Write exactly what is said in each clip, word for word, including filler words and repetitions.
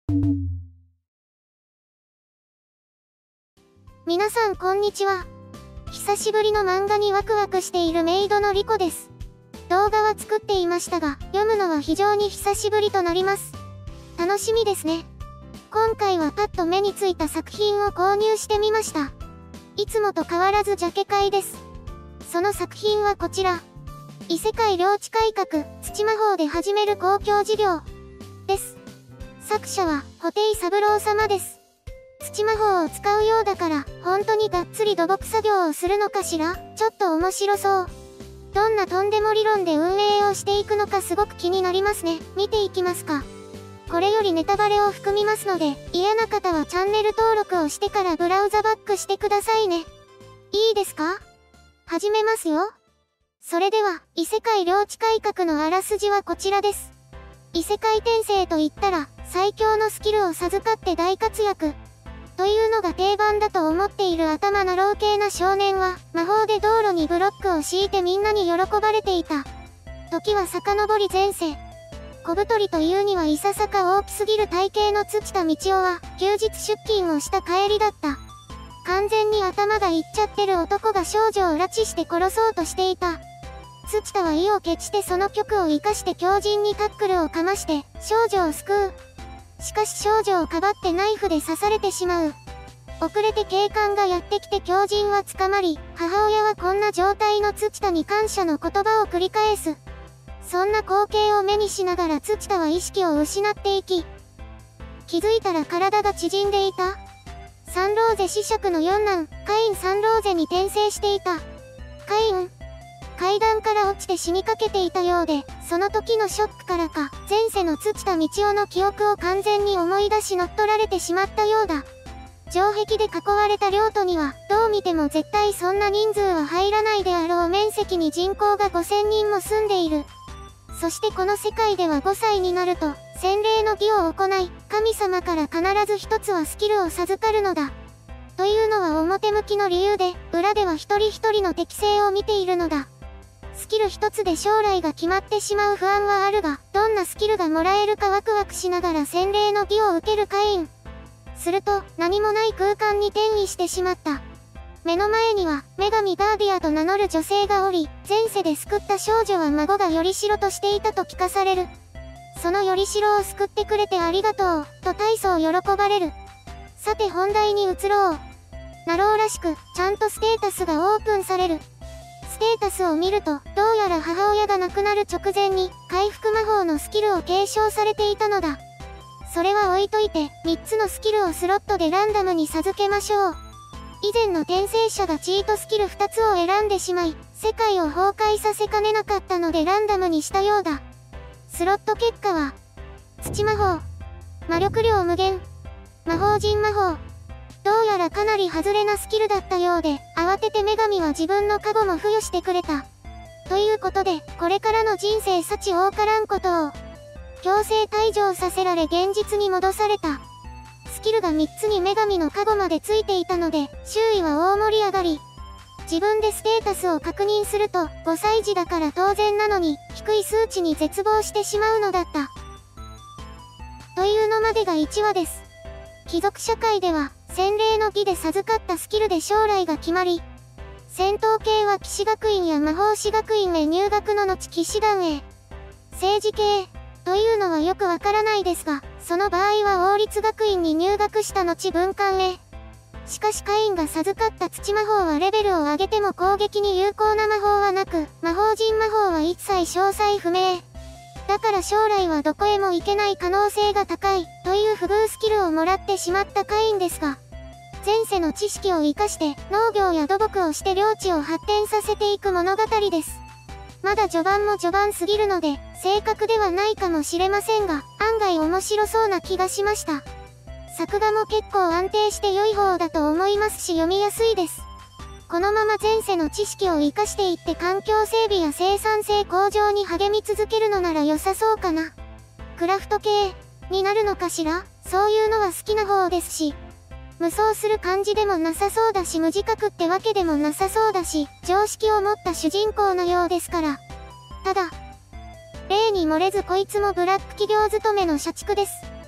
皆さんこんにちは。久しぶりの漫画にワクワクしているメイドのリコです。動画は作っていましたが、読むのは非常に久しぶりとなります。楽しみですね。今回はパッと目についた作品を購入してみました。いつもと変わらずジャケ買いです。その作品はこちら。異世界領地改革、土魔法で始める公共事業です。作者は、布袋三郎様です。土魔法を使うようだから、本当にがっつり土木作業をするのかしら？ちょっと面白そう。どんなとんでも理論で運営をしていくのかすごく気になりますね。見ていきますか。これよりネタバレを含みますので、嫌な方はチャンネル登録をしてからブラウザバックしてくださいね。いいですか？始めますよ。それでは、異世界領地改革のあらすじはこちらです。異世界転生と言ったら、最強のスキルを授かって大活躍。というのが定番だと思っている頭の老系な少年は、魔法で道路にブロックを敷いてみんなに喜ばれていた。時は遡り前世。小太りというにはいささか大きすぎる体型の土田道夫は、休日出勤をした帰りだった。完全に頭がいっちゃってる男が少女を拉致して殺そうとしていた。土田は意を決してその局を生かして強靭にタックルをかまして、少女を救う。しかし少女をかばってナイフで刺されてしまう。遅れて警官がやってきて強靭は捕まり、母親はこんな状態の土田に感謝の言葉を繰り返す。そんな光景を目にしながら土田は意識を失っていき、気づいたら体が縮んでいた。サンローゼ子爵の四男、カイン・サンローゼに転生していた。カイン、階段から落ちて死にかけていたようで、その時のショックからか、前世の土田道夫の記憶を完全に思い出し乗っ取られてしまったようだ。城壁で囲われた領土には、どう見ても絶対そんな人数は入らないであろう面積に人口がごせんにんも住んでいる。そしてこの世界ではごさいになると、洗礼の儀を行い、神様から必ず一つはスキルを授かるのだ。というのは表向きの理由で、裏では一人一人の適性を見ているのだ。スキル一つで将来が決まってしまう不安はあるが、どんなスキルがもらえるかワクワクしながら洗礼の儀を受けるカイン。すると、何もない空間に転移してしまった。目の前には、女神ガーディアと名乗る女性がおり、前世で救った少女は孫がよりしろとしていたと聞かされる。そのよりしろを救ってくれてありがとう、と大層喜ばれる。さて本題に移ろう。ナローらしく、ちゃんとステータスがオープンされる。ステータスを見ると、どうやら母親が亡くなる直前に、回復魔法のスキルを継承されていたのだ。それは置いといて、みっつのスキルをスロットでランダムに授けましょう。以前の転生者がチートスキルふたつを選んでしまい、世界を崩壊させかねなかったのでランダムにしたようだ。スロット結果は、土魔法、魔力量無限、魔法陣魔法。どうやらかなり外れなスキルだったようで、慌てて女神は自分の加護も付与してくれた。ということで、これからの人生幸多からんことを、強制退場させられ現実に戻された。スキルがみっつに女神の加護までついていたので、周囲は大盛り上がり。自分でステータスを確認すると、ごさい児だから当然なのに、低い数値に絶望してしまうのだった。というのまでがいちわです。貴族社会では、洗礼の儀で授かったスキルで将来が決まり、戦闘系は騎士学院や魔法士学院へ入学の後騎士団へ、政治系というのはよくわからないですが、その場合は王立学院に入学した後文官へ。しかしカインが授かった土魔法はレベルを上げても攻撃に有効な魔法はなく、魔法陣魔法は一切詳細不明。だから将来はどこへも行けない可能性が高い、という不遇スキルをもらってしまったカインですが、前世の知識を活かして農業や土木をして領地を発展させていく物語です。まだ序盤も序盤すぎるので、正確ではないかもしれませんが、案外面白そうな気がしました。作画も結構安定して良い方だと思いますし読みやすいです。このまま前世の知識を活かしていって環境整備や生産性向上に励み続けるのなら良さそうかな。クラフト系になるのかしら？そういうのは好きな方ですし、無双する感じでもなさそうだし無自覚ってわけでもなさそうだし、常識を持った主人公のようですから。ただ、例に漏れずこいつもブラック企業勤めの社畜です。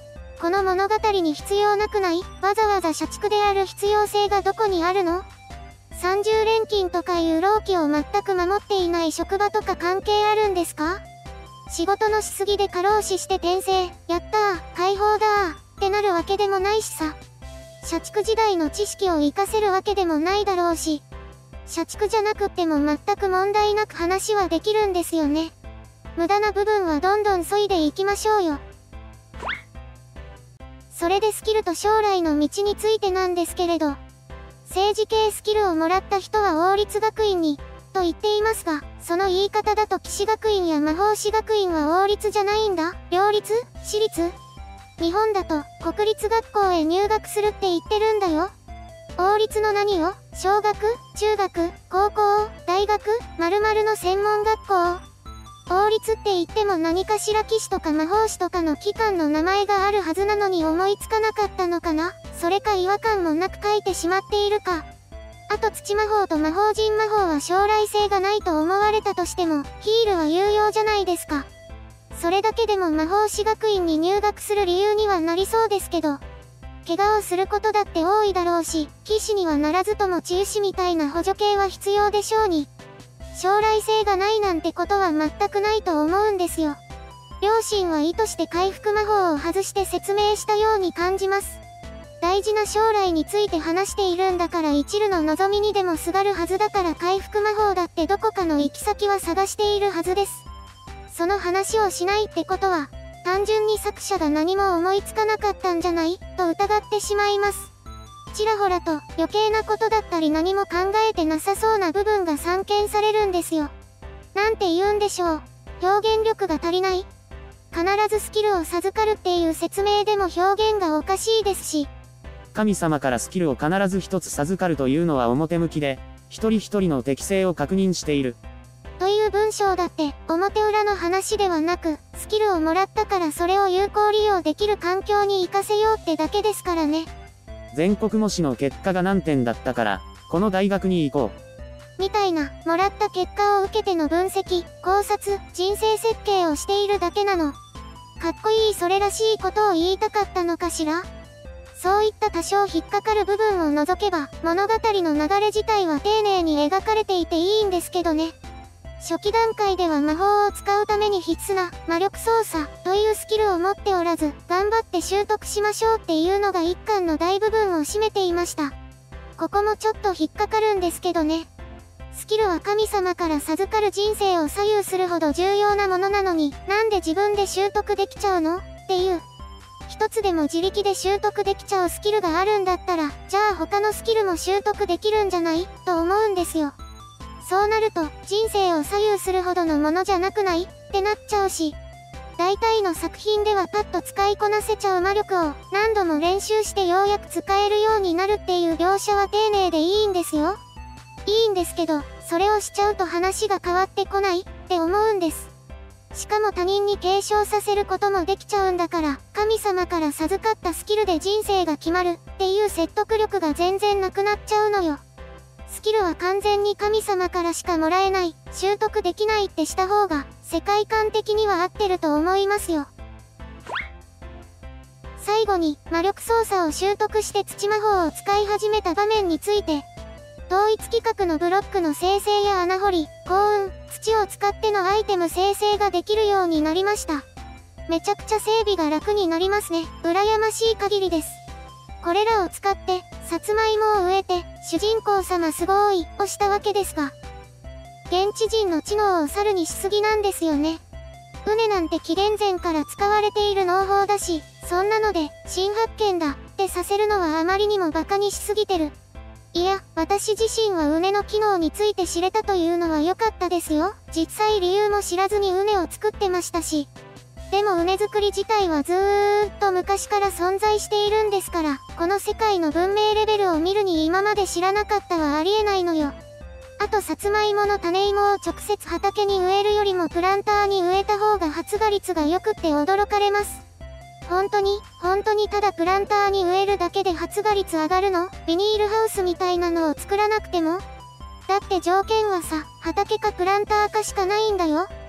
この物語に必要なくない？わざわざ社畜である必要性がどこにあるの？さんじゅう連勤とかいう労基を全く守っていない職場とか関係あるんですか？仕事のしすぎで過労死して転生、やったー、解放だーってなるわけでもないしさ。社畜時代の知識を活かせるわけでもないだろうし。社畜じゃなくっても全く問題なく話はできるんですよね。無駄な部分はどんどん削いでいきましょうよ。それでスキルと将来の道についてなんですけれど、政治系スキルをもらった人は王立学院に、と言っていますが、その言い方だと騎士学院や魔法士学院は王立じゃないんだ。両立？私立？日本だと国立学校へ入学するって言ってるんだよ。王立の何を？小学？中学？高校？大学？〇〇の専門学校？王立って言っても何かしら騎士とか魔法士とかの機関の名前があるはずなのに思いつかなかったのかな？それか違和感もなく書いてしまっているか。あと土魔法と魔法陣魔法は将来性がないと思われたとしても、ヒールは有用じゃないですか。それだけでも魔法士学院に入学する理由にはなりそうですけど、怪我をすることだって多いだろうし、騎士にはならずとも治癒士みたいな補助系は必要でしょうに。将来性がないなんてことは全くないと思うんですよ。両親は意図して回復魔法を外して説明したように感じます。大事な将来について話しているんだから一縷の望みにでもすがるはずだから回復魔法だってどこかの行き先は探しているはずです。その話をしないってことは、単純に作者が何も思いつかなかったんじゃない？と疑ってしまいます。ちらほらと余計なことだったり何も考えてなさそうな部分が散見されるんですよ。なんて言うんでしょう。表現力が足りない？必ずスキルを授かるっていう説明でも表現がおかしいですし。 神様からスキルを必ず一つ授かるというのは表向きで、一人一人の適性を確認している。 という文章だって表裏の話ではなく、スキルをもらったからそれを有効利用できる環境に活かせようってだけですからね。 全国模試の結果が何点だったから、この大学に行こう。みたいな、もらった結果を受けての分析、考察、人生設計をしているだけなの。かっこいいそれらしいことを言いたかったのかしら？そういった多少引っかかる部分を除けば、物語の流れ自体は丁寧に描かれていていいんですけどね。初期段階では魔法を使うために必須な魔力操作というスキルを持っておらず、頑張って習得しましょうっていうのが一巻の大部分を占めていました。ここもちょっと引っかかるんですけどね。スキルは神様から授かる人生を左右するほど重要なものなのに、なんで自分で習得できちゃうの？っていう。一つでも自力で習得できちゃうスキルがあるんだったら、じゃあ他のスキルも習得できるんじゃない？と思うんですよ。そうなると、人生を左右するほどのものじゃなくない？ってなっちゃうし。大体の作品ではパッと使いこなせちゃう魔力を何度も練習してようやく使えるようになるっていう描写は丁寧でいいんですよ。いいんですけど、それをしちゃうと話が変わってこないって思うんです。しかも他人に継承させることもできちゃうんだから、神様から授かったスキルで人生が決まるっていう説得力が全然なくなっちゃうのよ。スキルは完全に神様からしかもらえない、習得できないってした方が、世界観的には合ってると思いますよ。最後に、魔力操作を習得して土魔法を使い始めた場面について、統一規格のブロックの生成や穴掘り、幸運、土を使ってのアイテム生成ができるようになりました。めちゃくちゃ整備が楽になりますね。羨ましい限りです。これらを使って、さつまいもを植えて、主人公様すごーい、をしたわけですが、現地人の知能を猿にしすぎなんですよね。ウネなんて紀元前から使われている農法だし、そんなので、新発見だ、ってさせるのはあまりにもバカにしすぎてる。いや、私自身はウネの機能について知れたというのは良かったですよ。実際理由も知らずにウネを作ってましたし。でもウネ作り自体はずーっと昔から存在しているんですから、この世界の文明レベルを見るに今まで知らなかったはありえないのよ。あとさつまいもの種芋を直接畑に植えるよりもプランターに植えた方が発芽率が良くって驚かれます。本当に、本当にただプランターに植えるだけで発芽率上がるの？ビニールハウスみたいなのを作らなくても？だって条件はさ、畑かプランターかしかないんだよ。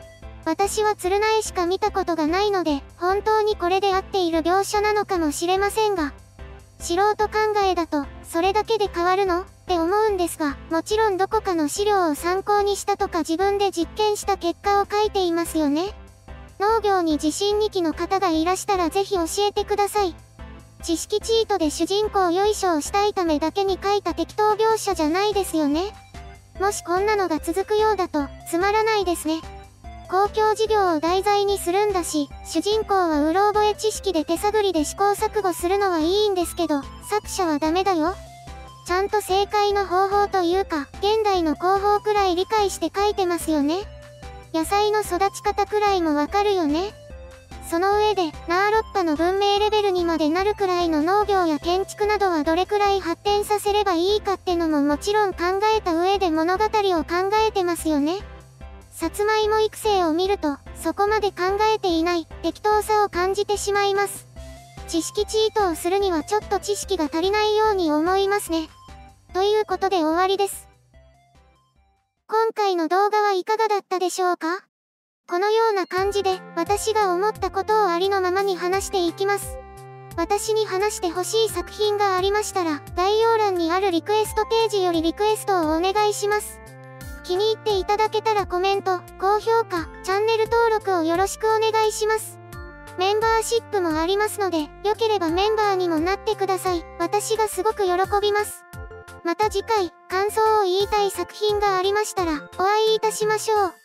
私は鶴苗しか見たことがないので、本当にこれで合っている描写なのかもしれませんが、素人考えだと、それだけで変わるのって思うんですが、もちろんどこかの資料を参考にしたとか自分で実験した結果を書いていますよね。農業に自信にきの方がいらしたらぜひ教えてください。知識チートで主人公よいしょをしたいためだけに書いた適当描写じゃないですよね。もしこんなのが続くようだと、つまらないですね。公共事業を題材にするんだし、主人公はうろ覚え知識で手探りで試行錯誤するのはいいんですけど、作者はダメだよ。ちゃんと正解の方法というか、現代の工法くらい理解して書いてますよね。野菜の育ち方くらいもわかるよね。その上で、ナーロッパの文明レベルにまでなるくらいの農業や建築などはどれくらい発展させればいいかってのももちろん考えた上で物語を考えてますよね。さつまいも育成を見ると、そこまで考えていない適当さを感じてしまいます。知識チートをするにはちょっと知識が足りないように思いますね。ということで終わりです。今回の動画はいかがだったでしょうか？このような感じで、私が思ったことをありのままに話していきます。私に話してほしい作品がありましたら、概要欄にあるリクエストページよりリクエストをお願いします。気に入っていただけたらコメント、高評価、チャンネル登録をよろしくお願いします。メンバーシップもありますので、良ければメンバーにもなってください。私がすごく喜びます。また次回、感想を言いたい作品がありましたら、お会いいたしましょう。